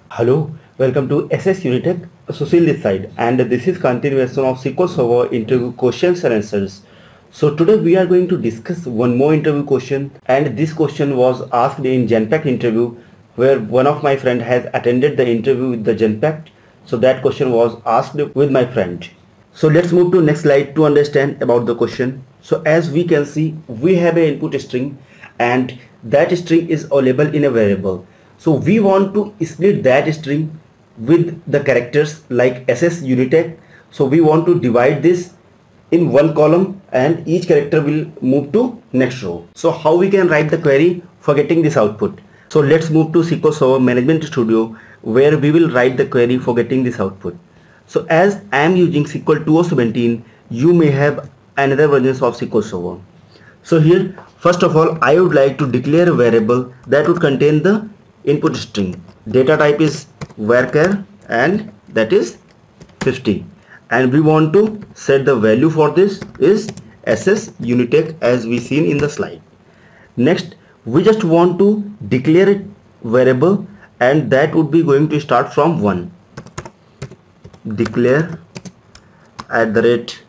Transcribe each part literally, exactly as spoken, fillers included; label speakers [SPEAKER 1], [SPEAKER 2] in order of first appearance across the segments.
[SPEAKER 1] Hello, welcome to S S Unitech. Sushil this side, and this is continuation of S Q L Server interview questions and answers. So today we are going to discuss one more interview question, and this question was asked in Genpact interview, where one of my friend has attended the interview with the Genpact. So that question was asked with my friend. So let's move to next slide to understand about the question. So as we can see, we have an input string, and that string is available in a variable. So we want to split that string with the characters like S S Unitech. So we want to divide this in one column and each character will move to next row. So how we can write the query for getting this output? So let's move to S Q L Server Management Studio, where we will write the query for getting this output. So as I am using S Q L two thousand seventeen, you may have another versions of S Q L Server. So here, first of all, I would like to declare a variable that would contain the input string. Data type is varchar and that is fifty, and we want to set the value for this is S S Unitech as we seen in the slide. Next, we just want to declare a variable, and that would be going to start from one. Declare at the rate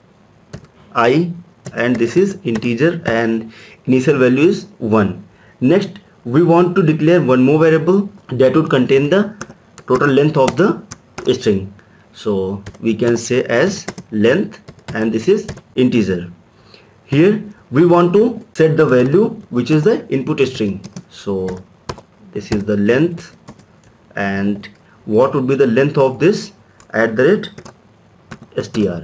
[SPEAKER 1] I, and this is integer and initial value is one. Next, we want to declare one more variable that would contain the total length of the string. So we can say as length, and this is integer. Here we want to set the value which is the input string. So this is the length, and what would be the length of this at the rate str.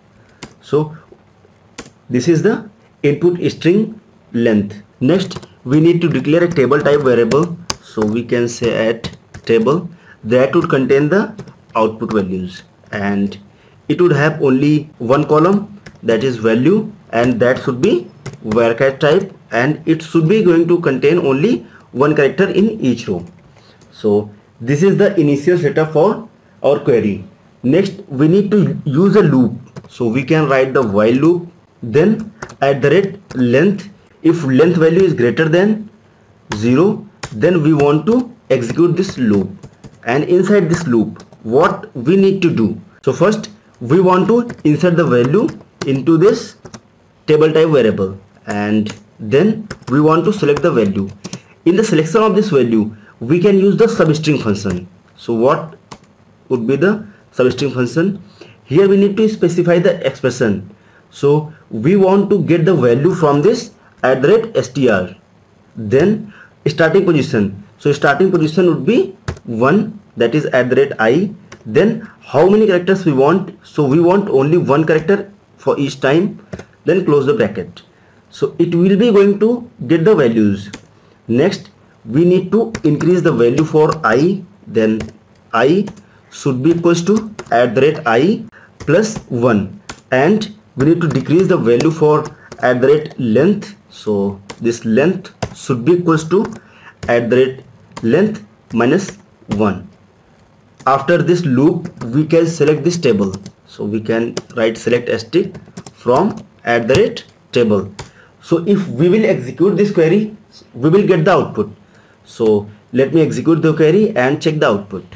[SPEAKER 1] So this is the input string length. Next, we need to declare a table type variable. So we can say at table that would contain the output values, and it would have only one column, that is value, and that should be varchar type, and it should be going to contain only one character in each row. So this is the initial setup for our query. Next, we need to use a loop. So we can write the while loop, then at the rate length. If length value is greater than zero, then we want to execute this loop. And inside this loop, what we need to do? So first, we want to insert the value into this table type variable, and then we want to select the value. In the selection of this value, we can use the substring function. So what would be the substring function? Here we need to specify the expression. So we want to get the value from this at the rate str, then starting position. So starting position would be one, that is at the rate I. Then how many characters we want? So we want only one character for each time, then close the bracket. So it will be going to get the values. Next, we need to increase the value for I, then I should be equals to at the rate I plus one, and we need to decrease the value for at the rate length. So this length should be equals to at the rate length minus one. After this loop, we can select this table. So we can write select st from at the rate table. So if we will execute this query, we will get the output. So let me execute the query and check the output.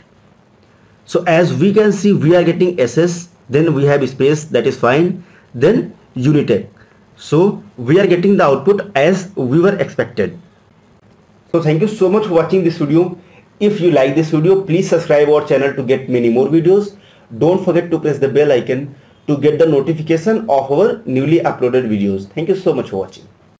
[SPEAKER 1] So as we can see, we are getting S S, then we have space, that is fine, then Unitech. So we are getting the output as we were expected. So thank you so much for watching this video. If you like this video, please subscribe our channel to get many more videos. Don't forget to press the bell icon to get the notification of our newly uploaded videos. Thank you so much for watching.